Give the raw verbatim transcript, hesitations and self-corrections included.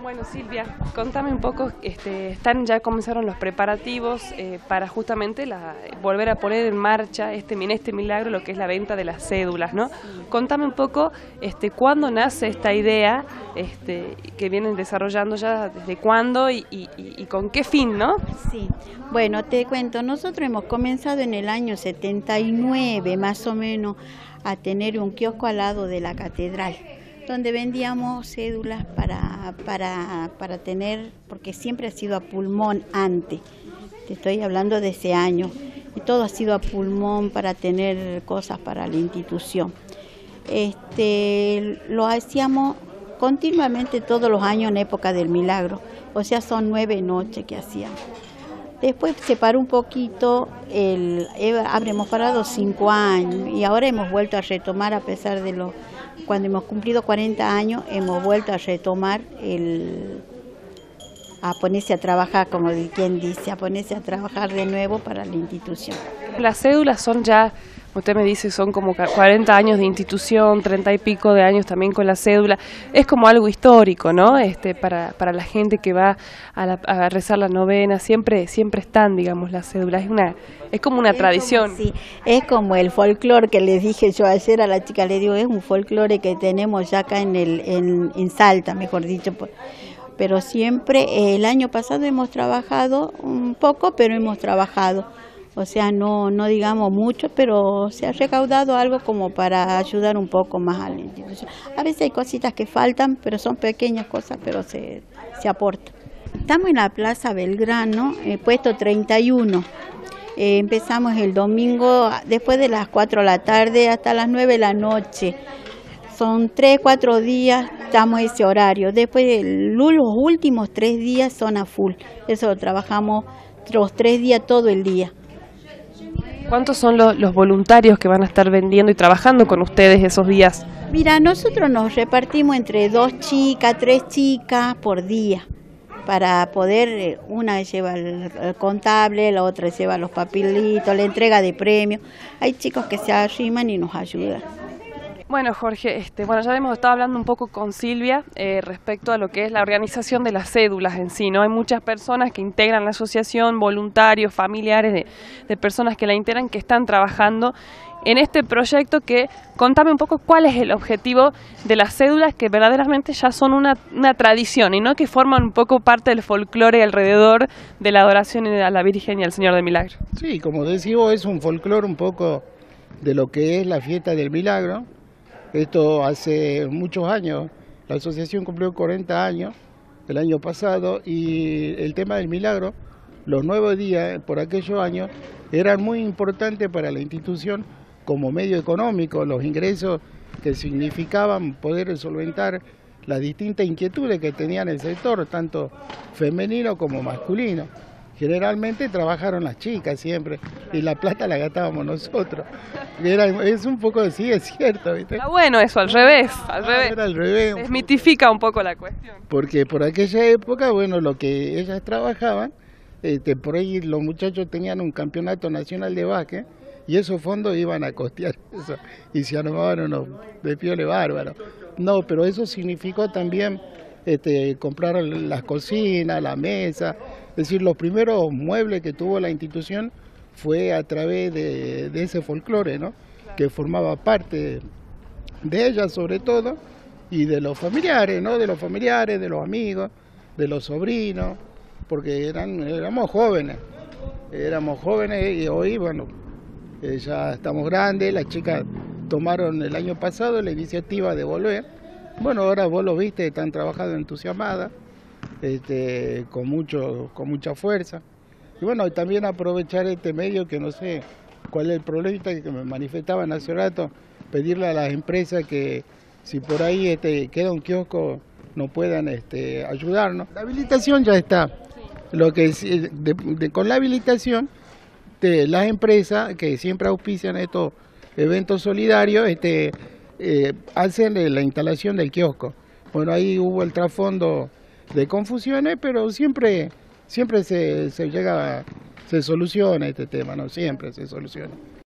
Bueno, Silvia, contame un poco, este, están ya comenzaron los preparativos eh, para justamente la, volver a poner en marcha este, este milagro, lo que es la venta de las cédulas, ¿no? Contame un poco este, cuándo nace esta idea este, que vienen desarrollando ya, desde cuándo y, y, y con qué fin, ¿no? Sí, bueno, te cuento, nosotros hemos comenzado en el año setenta y nueve más o menos a tener un kiosco al lado de la catedral, donde vendíamos cédulas para, para, para tener, porque siempre ha sido a pulmón antes, te estoy hablando de ese año, y todo ha sido a pulmón para tener cosas para la institución. Este, lo hacíamos continuamente todos los años en época del milagro, o sea, son nueve noches que hacíamos. Después se paró un poquito, el, habremos parado cinco años y ahora hemos vuelto a retomar a pesar de lo... Cuando hemos cumplido cuarenta años, hemos vuelto a retomar, el, a ponerse a trabajar, como quien dice, a ponerse a trabajar de nuevo para la institución. Las cédulas son ya, usted me dice, son como cuarenta años de institución, treinta y pico de años también con la cédula. Es como algo histórico, ¿no? Este, para, para la gente que va a, la, a rezar la novena, siempre, siempre están, digamos, las cédulas. Es una, es como una es tradición. Como, sí, es como el folclore que les dije yo ayer a la chica, le digo, es un folclore que tenemos ya acá en, el, en, en Salta, mejor dicho. Pero siempre, el año pasado hemos trabajado un poco, pero hemos trabajado. O sea, no, no digamos mucho, pero se ha recaudado algo como para ayudar un poco más a la institución. A veces hay cositas que faltan, pero son pequeñas cosas, pero se, se aportan. Estamos en la Plaza Belgrano, eh, puesto treinta y uno. Eh, empezamos el domingo después de las cuatro de la tarde hasta las nueve de la noche. Son tres, cuatro días, estamos ese horario. Después los últimos tres días son a full. Eso lo trabajamos los tres días todo el día. ¿Cuántos son los, los voluntarios que van a estar vendiendo y trabajando con ustedes esos días? Mira, nosotros nos repartimos entre dos chicas, tres chicas por día, para poder, una lleva el, el contable, la otra lleva los papelitos, la entrega de premios. Hay chicos que se arriman y nos ayudan. Bueno, Jorge, este, bueno, ya hemos estado hablando un poco con Silvia eh, respecto a lo que es la organización de las cédulas en sí, ¿no? Hay muchas personas que integran la asociación, voluntarios, familiares de, de personas que la integran, que están trabajando en este proyecto. Que contame un poco cuál es el objetivo de las cédulas, que verdaderamente ya son una, una tradición y no que forman un poco parte del folclore alrededor de la adoración a la Virgen y al Señor del Milagro. Sí, como decimos, es un folclore un poco de lo que es la fiesta del Milagro. Esto hace muchos años, la asociación cumplió cuarenta años el año pasado, y el tema del milagro, los nueve días por aquellos años, eran muy importantes para la institución como medio económico, los ingresos que significaban poder solventar las distintas inquietudes que tenía el sector, tanto femenino como masculino. Generalmente trabajaron las chicas siempre y la plata la gastábamos nosotros. Era, es un poco así, es cierto, ¿viste? Está bueno eso, al revés, al ah, revés. Era al revés. Desmitifica un poco la cuestión. Porque por aquella época, bueno, lo que ellas trabajaban, este, por ahí los muchachos tenían un campeonato nacional de básquet y esos fondos iban a costear eso. Y se armaban unos despioles bárbaros. No, pero eso significó también este, comprar las cocinas, la mesa. Es decir, los primeros muebles que tuvo la institución fue a través de, de ese folclore, ¿no? Claro. Que formaba parte de ella sobre todo, y de los familiares, ¿no? De los familiares, de los amigos, de los sobrinos, porque eran, éramos jóvenes, éramos jóvenes y hoy, bueno, eh, ya estamos grandes. Las chicas tomaron el año pasado la iniciativa de volver. Bueno, ahora vos lo viste, están trabajando entusiasmadas. Este, con mucho con mucha fuerza, y bueno, también aprovechar este medio, que no sé cuál es el problema que me manifestaban hace rato, pedirle a las empresas que si por ahí este, queda un kiosco no puedan este, ayudarnos. La habilitación ya está, lo que es, de, de, con la habilitación de las empresas que siempre auspician estos eventos solidarios, este, eh, hacen la instalación del kiosco. Bueno, ahí hubo el trasfondo de confusiones, pero siempre siempre se, se llega, se soluciona este tema, ¿no? Siempre se soluciona.